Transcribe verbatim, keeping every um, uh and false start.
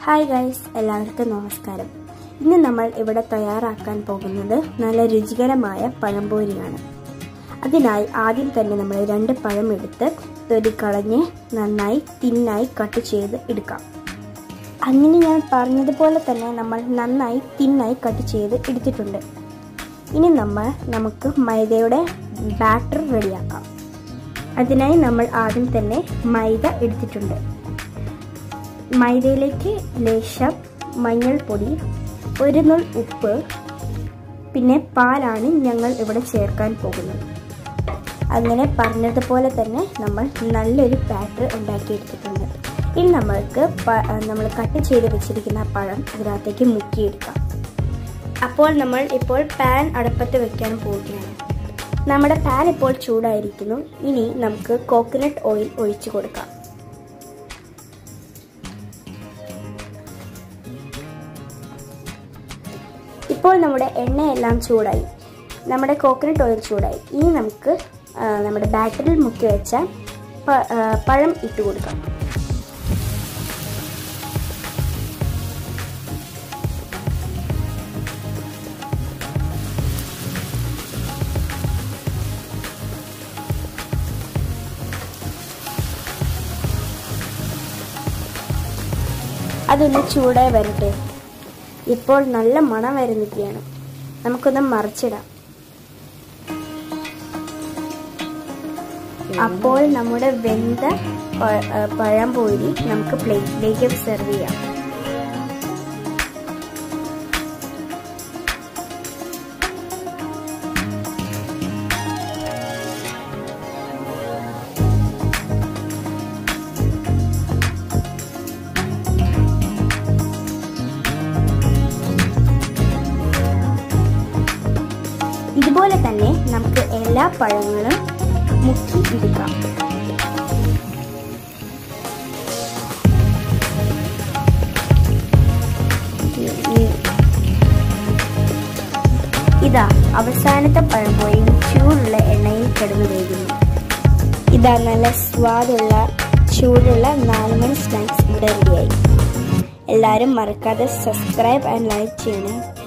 Hi guys, എല്ലാവർക്കും നമസ്കാരം. ഇന്ന് നമ്മൾ ഇവിടെ തയ്യാറാക്കാൻ പോകുന്നത് നല്ല രുചികരമായ പഴംപൊരിയാണ്. അതിനായി ആദ്യം തന്നെ നമ്മൾ രണ്ട് പഴം എടുത്ത് തൊലി കളഞ്ഞ് നന്നായി തിന്നായി കട്ട് ചെയ്ത് എടുക്കാം. അങ്ങനെ ഞാൻ പറഞ്ഞതുപോലെ തന്നെ നമ്മൾ നന്നായി തിന്നായി കട്ട് ചെയ്ത് എടുത്തിട്ടുണ്ട്. ഇനി നമ്മൾ നമുക്ക് മൈദയുടെ ബാറ്റർ റെഡിയാക്കാം. അതിനായി നമ്മൾ ആദ്യം തന്നെ മൈദ എടുത്തിട്ടുണ്ട്. മൈദയിലേക്ക് ലേശം മഞ്ഞൾപ്പൊടി, ഒരു നുൾ ഉപ്പ്, പിന്നെ പാലാണ് ഞങ്ങൾ ഇവിടെ ചേർക്കാൻ പോകുന്നത്. അങ്ങനെ പറഞ്ഞതുപോലെ തന്നെ നമ്മൾ നല്ലൊരു ബാറ്റർ ഉണ്ടാക്കിയെടുത്തിട്ടുണ്ട്. ഇനി നമ്മൾക്ക് നമ്മൾ കട്ട് ചെയ്ത് വെച്ചിരിക്കുന്ന പഴം അതിനകത്തേക്ക് മുക്കിയെടുക്കാം. അപ്പോൾ നമ്മൾ ഇപ്പോൾ പാൻ അടുപ്പത്ത് വെക്കാൻ പോവുകയാണ്. നമ്മുടെ പാൻ ഇപ്പോൾ ചൂടായിരിക്കുന്നു. ഇനി നമുക്ക് കോക്കനട്ട് ഓയിൽ ഒഴിച്ചു കൊടുക്കാം. ഇപ്പോൾ നമ്മുടെ എണ്ണയെല്ലാം ചൂടായി, നമ്മുടെ കോക്കനട്ട് ഓയിൽ ചൂടായി. ഇനി നമുക്ക് നമ്മുടെ ബാറ്ററിൽ മുക്കി വെച്ച പഴം ഇട്ട് കൊടുക്കാം. അതൊന്ന് ചൂടായി വരട്ടെ. ഇപ്പോൾ നല്ല മണം വരുന്നിരിക്കുകയാണ്. നമുക്കൊന്ന് മറിച്ചിടാം. അപ്പോൾ നമ്മുടെ വെന്ത പഴംപൊരി നമുക്ക് പ്ലേറ്റിലേക്ക് സെർവ് ചെയ്യാം. ഇതുപോലെ തന്നെ നമുക്ക് എല്ലാ പഴങ്ങളും മുക്കി എടുക്കാം. ഇതാ അവസാനത്തെ പഴംപൊരിയും ചൂടുള്ള എണ്ണയിൽ കിടന്നു വേകുന്നു. ഇതാ നല്ല സ്വാദുള്ള ചൂടുള്ള നാല് മണി സ്നാക്സ് ഇവിടെ റെഡിയായി. എല്ലാവരും മറക്കാതെ സബ്സ്ക്രൈബ് ആൻഡ് ലൈക്ക് ചെയ്യണേ.